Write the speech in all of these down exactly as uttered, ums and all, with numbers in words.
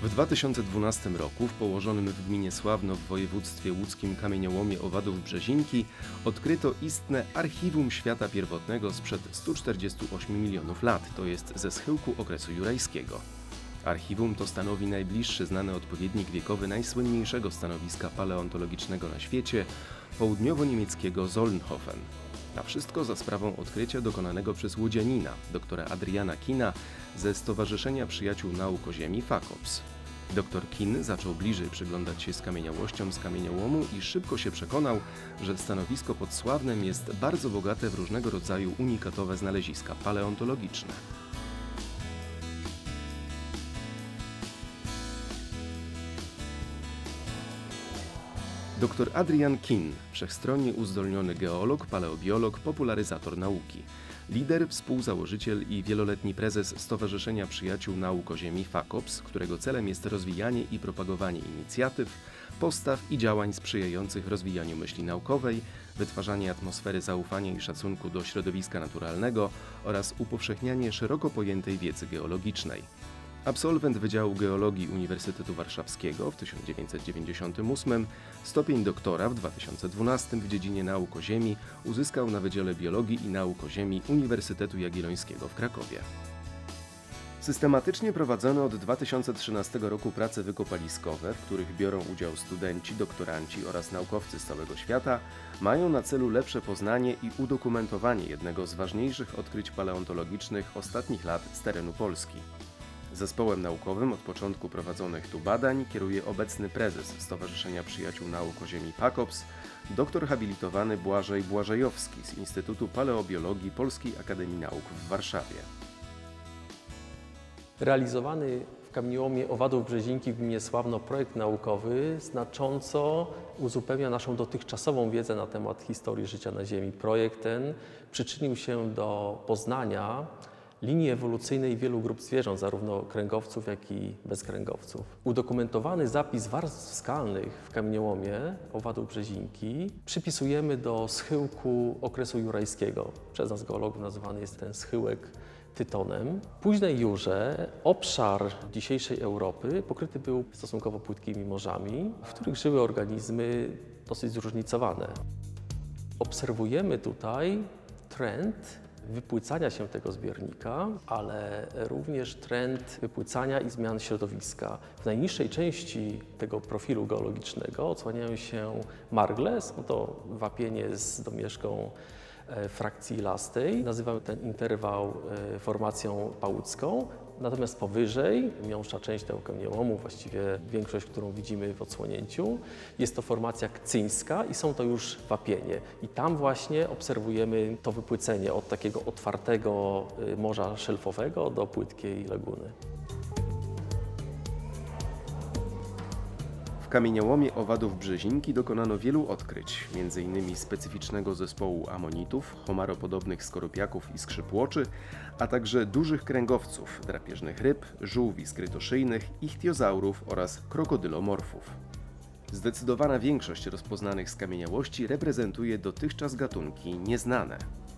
W dwa tysiące dwunastym roku w położonym w gminie Sławno w województwie łódzkim kamieniołomie Owadów Brzezinki odkryto istne archiwum świata pierwotnego sprzed stu czterdziestu ośmiu milionów lat, to jest ze schyłku okresu jurajskiego. Archiwum to stanowi najbliższy znany odpowiednik wiekowy najsłynniejszego stanowiska paleontologicznego na świecie, południowo-niemieckiego Solnhofen. A wszystko za sprawą odkrycia dokonanego przez łodzianina, doktora Adriana Kina ze Stowarzyszenia Przyjaciół Nauk o Ziemi FAKOPS. Doktor Kin zaczął bliżej przyglądać się skamieniałościom z kamieniołomu i szybko się przekonał, że stanowisko pod Sławnem jest bardzo bogate w różnego rodzaju unikatowe znaleziska paleontologiczne. Doktor Adrian Kin, wszechstronnie uzdolniony geolog, paleobiolog, popularyzator nauki, lider, współzałożyciel i wieloletni prezes Stowarzyszenia Przyjaciół Nauk o Ziemi FAKOPS, którego celem jest rozwijanie i propagowanie inicjatyw, postaw i działań sprzyjających rozwijaniu myśli naukowej, wytwarzanie atmosfery zaufania i szacunku do środowiska naturalnego oraz upowszechnianie szeroko pojętej wiedzy geologicznej. Absolwent Wydziału Geologii Uniwersytetu Warszawskiego w tysiąc dziewięćset dziewięćdziesiątym ósmym, stopień doktora w dwa tysiące dwunastym w dziedzinie nauk o Ziemi uzyskał na Wydziale Biologii i Nauk o Ziemi Uniwersytetu Jagiellońskiego w Krakowie. Systematycznie prowadzone od dwa tysiące trzynastego roku prace wykopaliskowe, w których biorą udział studenci, doktoranci oraz naukowcy z całego świata, mają na celu lepsze poznanie i udokumentowanie jednego z ważniejszych odkryć paleontologicznych ostatnich lat z terenu Polski. Zespołem naukowym od początku prowadzonych tu badań kieruje obecny prezes Stowarzyszenia Przyjaciół Nauk o Ziemi FAKOPS, doktor habilitowany Błażej Błażejowski z Instytutu Paleobiologii Polskiej Akademii Nauk w Warszawie. Realizowany w kamieniołomie Owadów Brzezinki w gminie Sławno projekt naukowy znacząco uzupełnia naszą dotychczasową wiedzę na temat historii życia na Ziemi. Projekt ten przyczynił się do poznania linii ewolucyjnej wielu grup zwierząt, zarówno kręgowców, jak i bezkręgowców. Udokumentowany zapis warstw skalnych w kamieniołomie Owadów Brzezinki przypisujemy do schyłku okresu jurajskiego. Przez nas geologów nazywany jest ten schyłek Tytonem. W późnej Jurze obszar dzisiejszej Europy pokryty był stosunkowo płytkimi morzami, w których żyły organizmy dosyć zróżnicowane. Obserwujemy tutaj trend wypłycania się tego zbiornika, ale również trend wypłycania i zmian środowiska. W najniższej części tego profilu geologicznego odsłaniają się margle, są to wapienie z domieszką frakcji lastej. Nazywamy ten interwał formacją pałucką. Natomiast powyżej, miąższa część tego kamieniołomu, właściwie większość, którą widzimy w odsłonięciu, jest to formacja kcyńska i są to już wapienie. I tam właśnie obserwujemy to wypłycenie od takiego otwartego morza szelfowego do płytkiej laguny. W kamieniołomie Owadów Brzezinki dokonano wielu odkryć, między innymi specyficznego zespołu amonitów, homaropodobnych skorupiaków i skrzypłoczy, a także dużych kręgowców, drapieżnych ryb, żółwi skrytoszyjnych, ichtiozaurów oraz krokodylomorfów. Zdecydowana większość rozpoznanych skamieniałości reprezentuje dotychczas gatunki nieznane.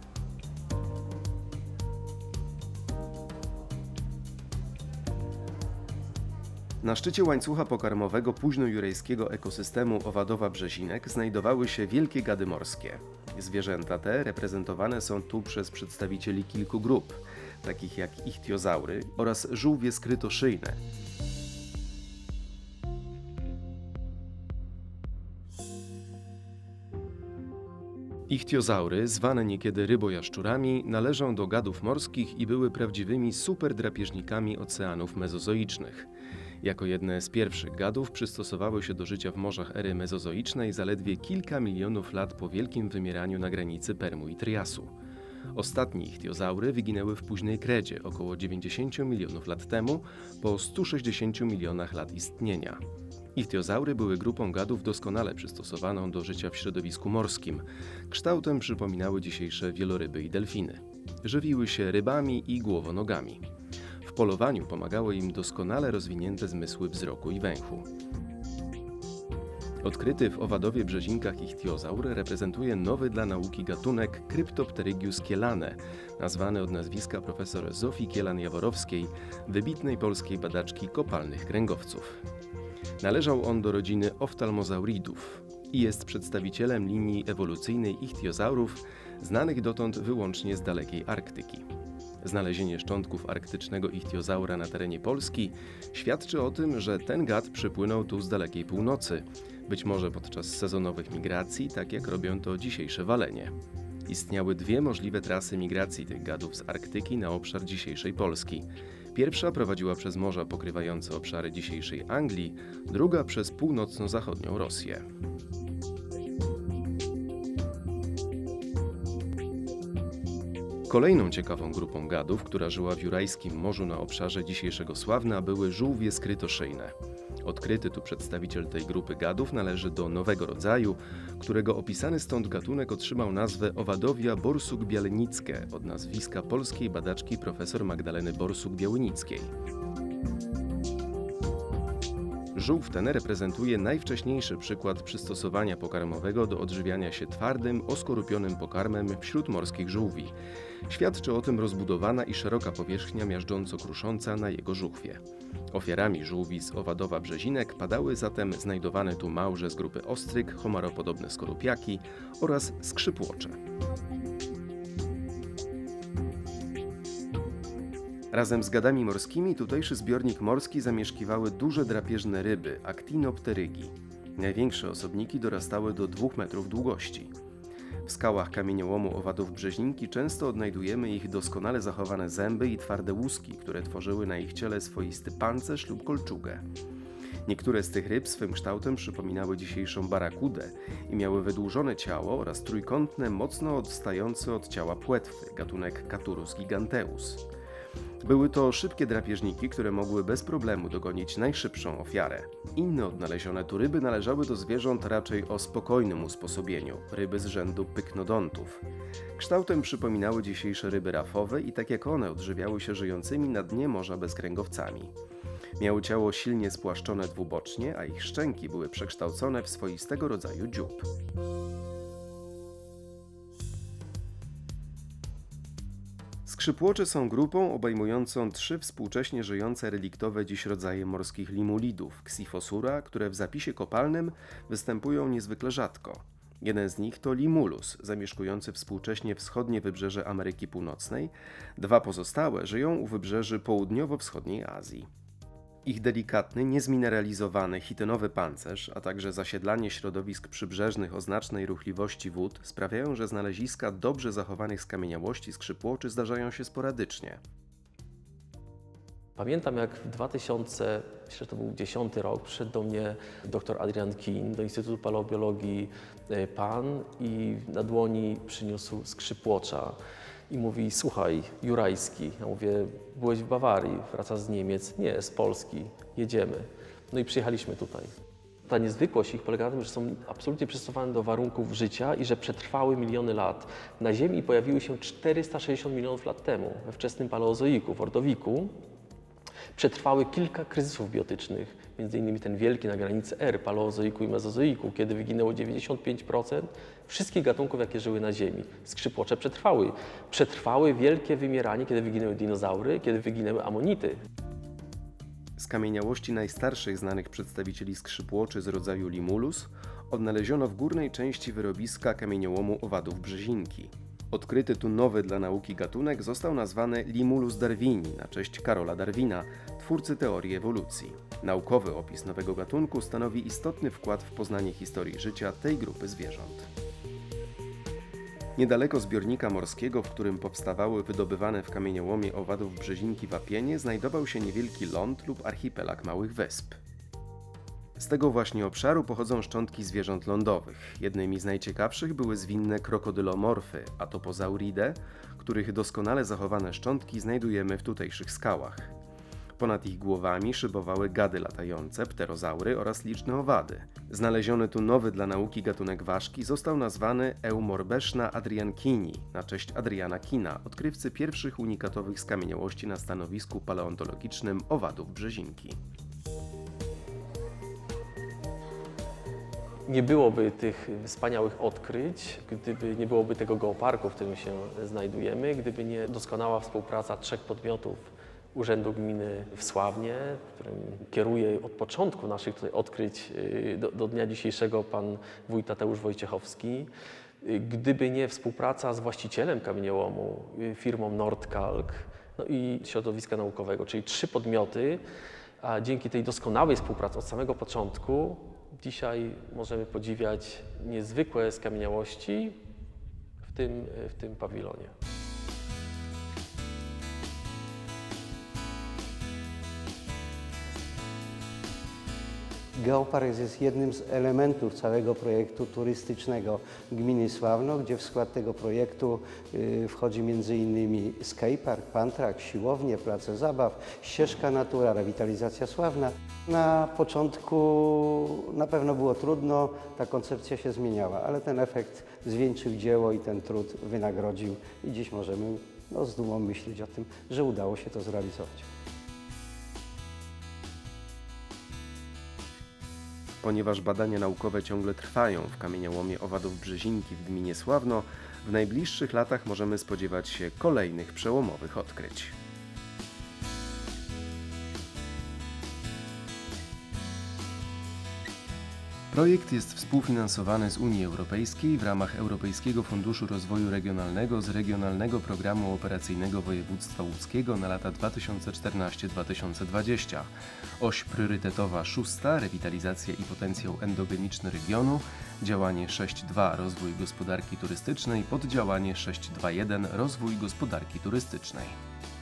Na szczycie łańcucha pokarmowego późnojurajskiego ekosystemu Owadowa Brzezinek znajdowały się wielkie gady morskie. Zwierzęta te reprezentowane są tu przez przedstawicieli kilku grup, takich jak ichtiozaury oraz żółwie skrytoszyjne. Ichtiozaury, zwane niekiedy rybojaszczurami, należą do gadów morskich i były prawdziwymi superdrapieżnikami oceanów mezozoicznych. Jako jedne z pierwszych gadów przystosowały się do życia w morzach ery mezozoicznej zaledwie kilka milionów lat po wielkim wymieraniu na granicy Permu i Triasu. Ostatnie ichtiozaury wyginęły w późnej kredzie, około dziewięćdziesięciu milionów lat temu, po stu sześćdziesięciu milionach lat istnienia. Ichtiozaury były grupą gadów doskonale przystosowaną do życia w środowisku morskim. Kształtem przypominały dzisiejsze wieloryby i delfiny. Żywiły się rybami i głowonogami. W polowaniu pomagały im doskonale rozwinięte zmysły wzroku i węchu. Odkryty w Owadowie Brzezinkach ichtiozaur reprezentuje nowy dla nauki gatunek Cryptopterygius kielane, nazwany od nazwiska profesor Zofii Kielan-Jaworowskiej, wybitnej polskiej badaczki kopalnych kręgowców. Należał on do rodziny oftalmozauridów i jest przedstawicielem linii ewolucyjnej ichtiozaurów, znanych dotąd wyłącznie z dalekiej Arktyki. Znalezienie szczątków arktycznego ichtiozaura na terenie Polski świadczy o tym, że ten gad przypłynął tu z dalekiej północy, być może podczas sezonowych migracji, tak jak robią to dzisiejsze walenie. Istniały dwie możliwe trasy migracji tych gadów z Arktyki na obszar dzisiejszej Polski. Pierwsza prowadziła przez morza pokrywające obszary dzisiejszej Anglii, druga przez północno-zachodnią Rosję. Kolejną ciekawą grupą gadów, która żyła w Jurajskim Morzu na obszarze dzisiejszego Sławna, były żółwie skrytoszyjne. Odkryty tu przedstawiciel tej grupy gadów należy do nowego rodzaju, którego opisany stąd gatunek otrzymał nazwę Owadowia borsuk-białenickie od nazwiska polskiej badaczki profesor Magdaleny Borsuk-Białenickiej. Żółw ten reprezentuje najwcześniejszy przykład przystosowania pokarmowego do odżywiania się twardym, oskorupionym pokarmem wśród morskich żółwi. Świadczy o tym rozbudowana i szeroka powierzchnia miażdżąco krusząca na jego żuchwie. Ofiarami żółwi z Owadowa Brzezinek padały zatem znajdowane tu małże z grupy ostryg, homaropodobne skorupiaki oraz skrzypłocze. Razem z gadami morskimi tutejszy zbiornik morski zamieszkiwały duże drapieżne ryby, actinopterygi. Największe osobniki dorastały do dwóch metrów długości. W skałach kamieniołomu Owadów Brzezinki często odnajdujemy ich doskonale zachowane zęby i twarde łuski, które tworzyły na ich ciele swoisty pancerz lub kolczugę. Niektóre z tych ryb swym kształtem przypominały dzisiejszą barakudę i miały wydłużone ciało oraz trójkątne, mocno odstające od ciała płetwy, gatunek Caturus giganteus. Były to szybkie drapieżniki, które mogły bez problemu dogonić najszybszą ofiarę. Inne odnalezione tu ryby należały do zwierząt raczej o spokojnym usposobieniu, ryby z rzędu pyknodontów. Kształtem przypominały dzisiejsze ryby rafowe i tak jak one odżywiały się żyjącymi na dnie morza bezkręgowcami. Miały ciało silnie spłaszczone dwubocznie, a ich szczęki były przekształcone w swoistego rodzaju dziób. Skrzypłocze są grupą obejmującą trzy współcześnie żyjące reliktowe dziś rodzaje morskich limulidów, Xyphosura, które w zapisie kopalnym występują niezwykle rzadko. Jeden z nich to limulus, zamieszkujący współcześnie wschodnie wybrzeże Ameryki Północnej, dwa pozostałe żyją u wybrzeży południowo-wschodniej Azji. Ich delikatny, niezmineralizowany, chitynowy pancerz, a także zasiedlanie środowisk przybrzeżnych o znacznej ruchliwości wód sprawiają, że znaleziska dobrze zachowanych skamieniałości skrzypłoczy zdarzają się sporadycznie. Pamiętam, jak w dwa tysiące, myślę, że to był dziesiąty rok, przyszedł do mnie dr Adrian Kin do Instytutu Paleobiologii Pan i na dłoni przyniósł skrzypłocza. I mówi: słuchaj, Jurajski. Ja mówię: byłeś w Bawarii, wracasz z Niemiec? Nie, z Polski, jedziemy. No i przyjechaliśmy tutaj. Ta niezwykłość ich polega na tym, że są absolutnie przystosowane do warunków życia i że przetrwały miliony lat. Na Ziemi pojawiły się czterysta sześćdziesiąt milionów lat temu, we wczesnym paleozoiku, w Ordowiku. Przetrwały kilka kryzysów biotycznych, między innymi ten wielki na granicy R, paleozoiku i mezozoiku, kiedy wyginęło dziewięćdziesiąt pięć procent wszystkich gatunków, jakie żyły na Ziemi. Skrzypłocze przetrwały. Przetrwały wielkie wymieranie, kiedy wyginęły dinozaury, kiedy wyginęły amonity. Skamieniałości najstarszych znanych przedstawicieli skrzypłoczy z rodzaju limulus odnaleziono w górnej części wyrobiska kamieniołomu Owadów Brzezinki. Odkryty tu nowy dla nauki gatunek został nazwany Limulus darwini na cześć Karola Darwina, twórcy teorii ewolucji. Naukowy opis nowego gatunku stanowi istotny wkład w poznanie historii życia tej grupy zwierząt. Niedaleko zbiornika morskiego, w którym powstawały wydobywane w kamieniołomie Owadów Brzezinki wapienie, znajdował się niewielki ląd lub archipelag małych wysp. Z tego właśnie obszaru pochodzą szczątki zwierząt lądowych. Jednymi z najciekawszych były zwinne krokodylomorfy, atopozauridae, których doskonale zachowane szczątki znajdujemy w tutejszych skałach. Ponad ich głowami szybowały gady latające, pterozaury oraz liczne owady. Znaleziony tu nowy dla nauki gatunek ważki został nazwany Eumorbeszna adriankini na cześć Adriana Kina, odkrywcy pierwszych unikatowych skamieniałości na stanowisku paleontologicznym Owadów Brzezinki. Nie byłoby tych wspaniałych odkryć, gdyby nie byłoby tego geoparku, w którym się znajdujemy, gdyby nie doskonała współpraca trzech podmiotów Urzędu Gminy w Sławnie, którym kieruje od początku naszych tutaj odkryć do, do dnia dzisiejszego pan wójt Tadeusz Wojciechowski. Gdyby nie współpraca z właścicielem kamieniołomu, firmą Nordkalk, no i środowiska naukowego, czyli trzy podmioty, a dzięki tej doskonałej współpracy od samego początku dzisiaj możemy podziwiać niezwykłe skamieniałości w tym, w tym pawilonie. Geopark jest jednym z elementów całego projektu turystycznego gminy Sławno, gdzie w skład tego projektu y, wchodzi między innymi skatepark, pantrak, siłownie, place zabaw, ścieżka natura, rewitalizacja Sławna. Na początku na pewno było trudno, ta koncepcja się zmieniała, ale ten efekt zwieńczył dzieło i ten trud wynagrodził i dziś możemy no, z dumą myśleć o tym, że udało się to zrealizować. Ponieważ badania naukowe ciągle trwają w kamieniołomie owadów Brzezinki w gminie Sławno, w najbliższych latach możemy spodziewać się kolejnych przełomowych odkryć. Projekt jest współfinansowany z Unii Europejskiej w ramach Europejskiego Funduszu Rozwoju Regionalnego z Regionalnego Programu Operacyjnego Województwa Łódzkiego na lata dwa tysiące czternaście do dwa tysiące dwudziestego. Oś priorytetowa szósta, rewitalizacja i potencjał endogeniczny regionu, działanie sześć dwa rozwój gospodarki turystycznej, poddziałanie sześć dwa jeden rozwój gospodarki turystycznej.